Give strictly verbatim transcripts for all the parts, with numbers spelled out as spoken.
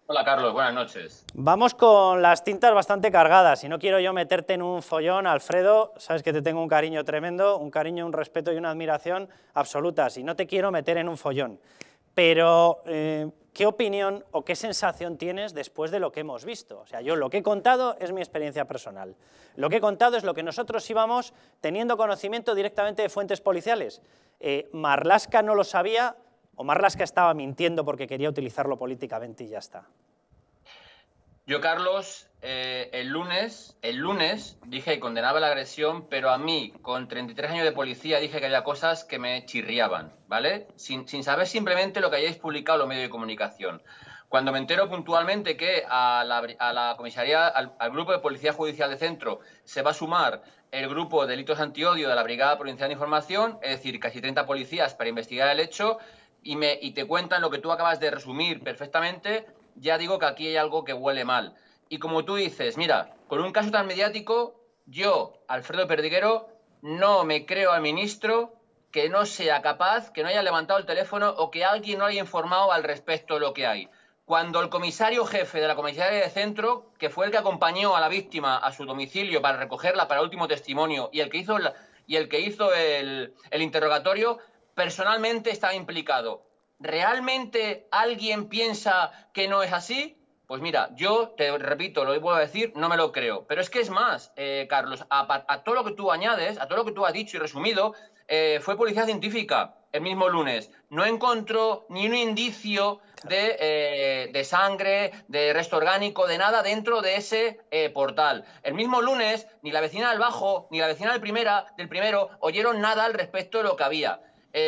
Hola Carlos, buenas noches. Vamos con las tintas bastante cargadas y no quiero yo meterte en un follón, Alfredo, sabes que te tengo un cariño tremendo, un cariño, un respeto y una admiración absolutas y no te quiero meter en un follón, pero eh, ¿qué opinión o qué sensación tienes después de lo que hemos visto? O sea, yo lo que he contado es mi experiencia personal, lo que he contado es lo que nosotros íbamos teniendo conocimiento directamente de fuentes policiales. Eh, Marlaska no lo sabía, o Marlaska estaba mintiendo porque quería utilizarlo políticamente y ya está. Yo, Carlos, eh, el lunes, el lunes dije que condenaba la agresión, pero a mí, con treinta y tres años de policía, dije que había cosas que me chirriaban, ¿vale? Sin, sin saber simplemente lo que hayáis publicado en los medios de comunicación. Cuando me entero puntualmente que a la, a la comisaría, al, al grupo de Policía Judicial de Centro se va a sumar el grupo de delitos antiodio de la Brigada Provincial de Información, es decir, casi treinta policías para investigar el hecho, y, me, y te cuentan lo que tú acabas de resumir perfectamente, ya digo que aquí hay algo que huele mal. Y como tú dices, mira, con un caso tan mediático, yo, Alfredo Perdiguero, no me creo al ministro que no sea capaz, que no haya levantado el teléfono o que alguien no haya informado al respecto de lo que hay. Cuando el comisario jefe de la comisaría de centro, que fue el que acompañó a la víctima a su domicilio para recogerla para último testimonio y el que hizo, la, y el, que hizo el, el interrogatorio, personalmente estaba implicado. ¿Realmente alguien piensa que no es así? Pues mira, yo te repito, lo vuelvo a decir, no me lo creo. Pero es que es más, eh, Carlos, a, a todo lo que tú añades, a todo lo que tú has dicho y resumido, eh, fue policía científica el mismo lunes. No encontró ni un indicio de, eh, de sangre, de resto orgánico, de nada dentro de ese eh, portal. El mismo lunes, ni la vecina del bajo, ni la vecina del, primera, del primero oyeron nada al respecto de lo que había.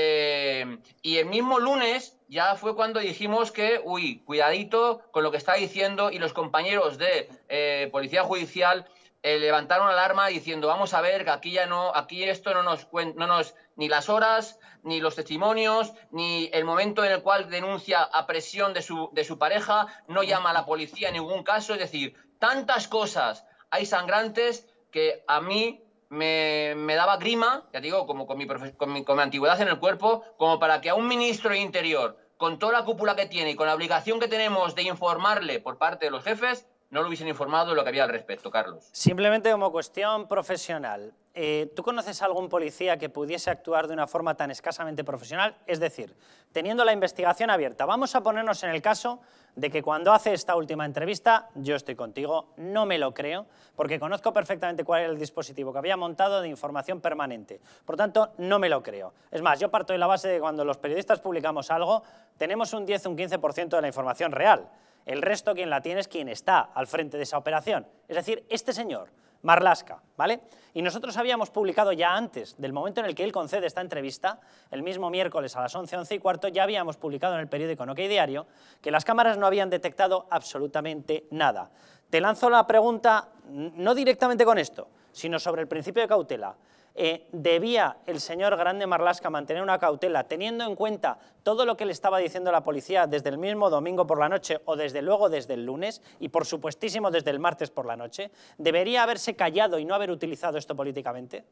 Eh, y el mismo lunes ya fue cuando dijimos que, uy, cuidadito con lo que está diciendo, y los compañeros de eh, Policía Judicial eh, levantaron alarma diciendo, vamos a ver, que aquí ya no, aquí esto no nos, no nos, ni las horas, ni los testimonios, ni el momento en el cual denuncia a presión de su, de su pareja, no llama a la policía en ningún caso, es decir, tantas cosas hay sangrantes que a mí Me, me daba grima, ya digo, como con mi, con, mi, con mi antigüedad en el cuerpo, como para que a un ministro de Interior, con toda la cúpula que tiene y con la obligación que tenemos de informarle por parte de los jefes, no lo hubiesen informado de lo que había al respecto, Carlos. Simplemente como cuestión profesional, eh, ¿tú conoces a algún policía que pudiese actuar de una forma tan escasamente profesional? Es decir, teniendo la investigación abierta, vamos a ponernos en el caso de que cuando hace esta última entrevista, yo estoy contigo, no me lo creo, porque conozco perfectamente cuál era el dispositivo que había montado de información permanente. Por tanto, no me lo creo. Es más, yo parto de la base de que cuando los periodistas publicamos algo, tenemos un diez o un quince por ciento de la información real. El resto quien la tiene es quien está al frente de esa operación, es decir, este señor, Marlaska, ¿vale? Y nosotros habíamos publicado ya antes del momento en el que él concede esta entrevista, el mismo miércoles a las once, once y cuarto, ya habíamos publicado en el periódico OK Diario que las cámaras no habían detectado absolutamente nada. Te lanzo la pregunta, no directamente con esto, sino sobre el principio de cautela. Eh, ¿Debía el señor Grande Marlaska mantener una cautela teniendo en cuenta todo lo que le estaba diciendo la policía desde el mismo domingo por la noche o desde luego desde el lunes y por supuestísimo desde el martes por la noche? ¿Debería haberse callado y no haber utilizado esto políticamente?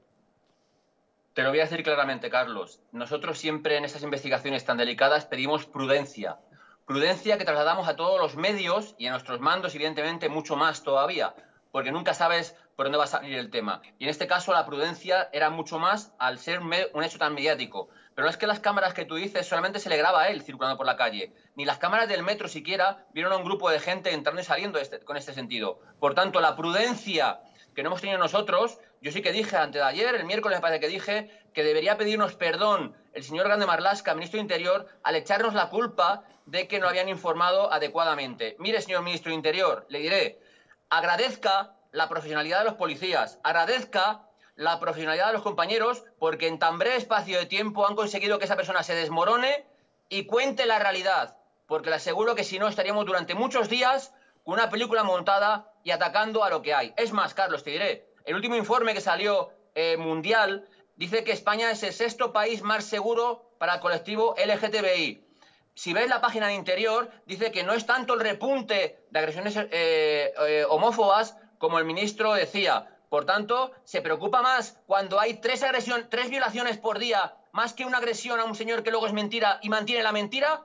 Te lo voy a decir claramente, Carlos. Nosotros siempre en estas investigaciones tan delicadas pedimos prudencia. Prudencia que trasladamos a todos los medios y a nuestros mandos, evidentemente, mucho más todavía, porque nunca sabes por dónde va a salir el tema. Y en este caso la prudencia era mucho más al ser un hecho tan mediático. Pero no es que las cámaras que tú dices solamente se le graba a él circulando por la calle. Ni las cámaras del metro siquiera vieron a un grupo de gente entrando y saliendo este, con este sentido. Por tanto, la prudencia que no hemos tenido nosotros, yo sí que dije antes de ayer, el miércoles me parece que dije, que debería pedirnos perdón el señor Grande Marlaska, ministro de Interior, al echarnos la culpa de que no habían informado adecuadamente. Mire, señor ministro de Interior, le diré, agradezca la profesionalidad de los policías, agradezca la profesionalidad de los compañeros, porque en tan breve espacio de tiempo han conseguido que esa persona se desmorone y cuente la realidad, porque le aseguro que si no estaríamos durante muchos días con una película montada y atacando a lo que hay. Es más, Carlos, te diré, el último informe que salió eh, mundial dice que España es el sexto país más seguro para el colectivo L G T B I. Si ves la página de Interior, dice que no es tanto el repunte de agresiones eh, eh, homófobas como el ministro decía. Por tanto, se preocupa más cuando hay tres, agresión, tres violaciones por día, más que una agresión a un señor que luego es mentira y mantiene la mentira.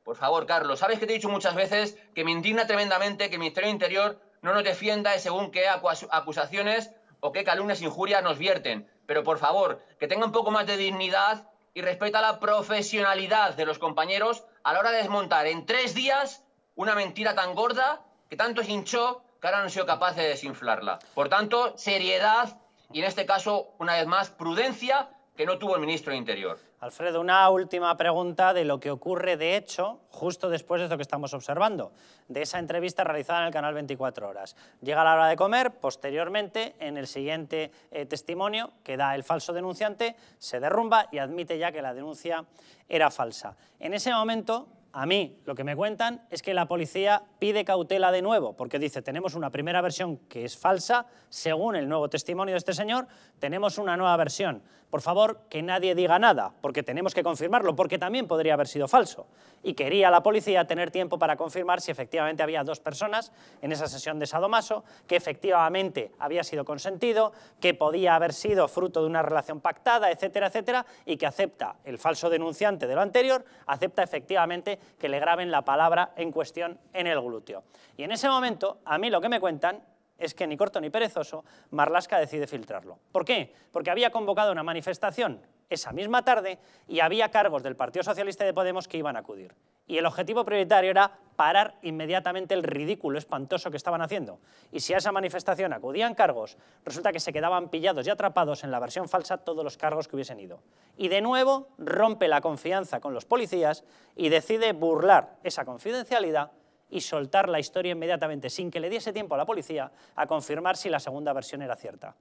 Por favor, Carlos, sabes que te he dicho muchas veces que me indigna tremendamente que el Ministerio del Interior no nos defienda de según qué acusaciones o qué calumnias e injurias nos vierten. Pero, por favor, que tenga un poco más de dignidad y respeta la profesionalidad de los compañeros a la hora de desmontar en tres días una mentira tan gorda que tanto se hinchó que ahora no han sido capaces de desinflarla. Por tanto, seriedad y, en este caso, una vez más, prudencia que no tuvo el ministro de Interior. Alfredo, una última pregunta de lo que ocurre, de hecho, justo después de esto que estamos observando, de esa entrevista realizada en el canal veinticuatro horas. Llega la hora de comer, posteriormente, en el siguiente eh, testimonio que da el falso denunciante, se derrumba y admite ya que la denuncia era falsa. En ese momento, a mí lo que me cuentan es que la policía pide cautela de nuevo, porque dice, tenemos una primera versión que es falsa, según el nuevo testimonio de este señor, tenemos una nueva versión. Por favor, que nadie diga nada, porque tenemos que confirmarlo, porque también podría haber sido falso. Y quería la policía tener tiempo para confirmar si efectivamente había dos personas en esa sesión de sadomaso, que efectivamente había sido consentido, que podía haber sido fruto de una relación pactada, etcétera, etcétera, y que acepta el falso denunciante de lo anterior, acepta efectivamente que le graben la palabra en cuestión en el glúteo. Y en ese momento, a mí lo que me cuentan es que ni corto ni perezoso, Marlaska decide filtrarlo. ¿Por qué? Porque había convocado una manifestación esa misma tarde y había cargos del Partido Socialista y de Podemos que iban a acudir. Y el objetivo prioritario era parar inmediatamente el ridículo espantoso que estaban haciendo. Y si a esa manifestación acudían cargos, resulta que se quedaban pillados y atrapados en la versión falsa todos los cargos que hubiesen ido. Y de nuevo rompe la confianza con los policías y decide burlar esa confidencialidad y soltar la historia inmediatamente, sin que le diese tiempo a la policía a confirmar si la segunda versión era cierta.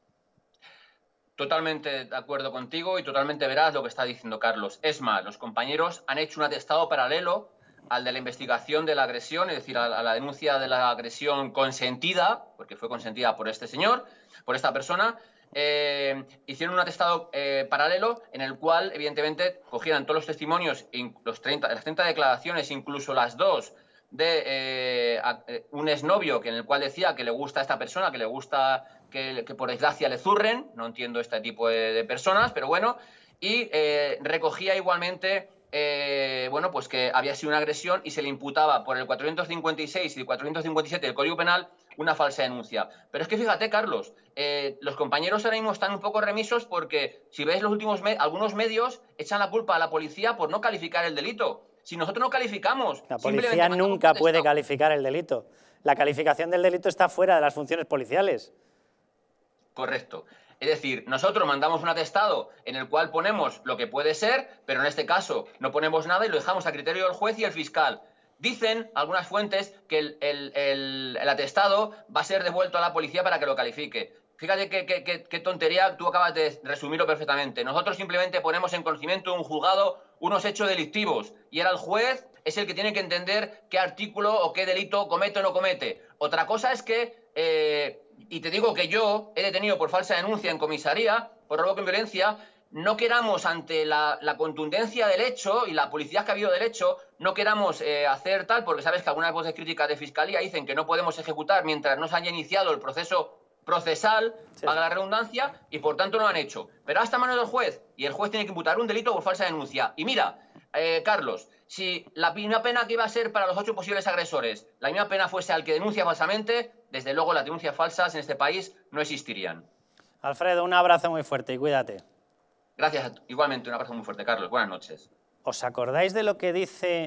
Totalmente de acuerdo contigo y totalmente veraz lo que está diciendo Carlos. Es más, los compañeros han hecho un atestado paralelo al de la investigación de la agresión, es decir, a la denuncia de la agresión consentida, porque fue consentida por este señor, por esta persona. Eh, hicieron un atestado eh, paralelo en el cual, evidentemente, cogieran todos los testimonios, los treinta, las treinta declaraciones, incluso las dos, de eh, a, eh, un exnovio que en el cual decía que le gusta a esta persona, que le gusta que, que por desgracia le zurren, no entiendo este tipo de, de personas, pero bueno, y eh, recogía igualmente, eh, bueno, pues que había sido una agresión y se le imputaba por el cuatrocientos cincuenta y seis y el cuatrocientos cincuenta y siete del Código Penal una falsa denuncia. Pero es que fíjate, Carlos, eh, los compañeros ahora mismo están un poco remisos porque si ves los últimos me algunos medios echan la culpa a la policía por no calificar el delito. Si nosotros no calificamos... La policía nunca puede calificar el delito. La calificación del delito está fuera de las funciones policiales. Correcto. Es decir, nosotros mandamos un atestado en el cual ponemos lo que puede ser, pero en este caso no ponemos nada y lo dejamos a criterio del juez y el fiscal. Dicen algunas fuentes que el, el, el, el atestado va a ser devuelto a la policía para que lo califique. Fíjate qué, qué, qué, qué tontería, tú acabas de resumirlo perfectamente. Nosotros simplemente ponemos en conocimiento de un juzgado unos hechos delictivos y ahora el juez es el que tiene que entender qué artículo o qué delito comete o no comete. Otra cosa es que, eh, y te digo que yo he detenido por falsa denuncia en comisaría, por robo con violencia, no queramos ante la, la contundencia del hecho y la publicidad que ha habido del hecho, no queramos eh, hacer tal, porque sabes que algunas voces críticas de fiscalía dicen que no podemos ejecutar mientras no se haya iniciado el proceso procesal, sí, paga la redundancia, y por tanto no lo han hecho. Pero hasta mano del juez, y el juez tiene que imputar un delito por falsa denuncia. Y mira, eh, Carlos, si la misma pena que iba a ser para los ocho posibles agresores, la misma pena fuese al que denuncia falsamente, desde luego las denuncias falsas en este país no existirían. Alfredo, un abrazo muy fuerte y cuídate. Gracias, igualmente un abrazo muy fuerte, Carlos. Buenas noches. ¿Os acordáis de lo que dice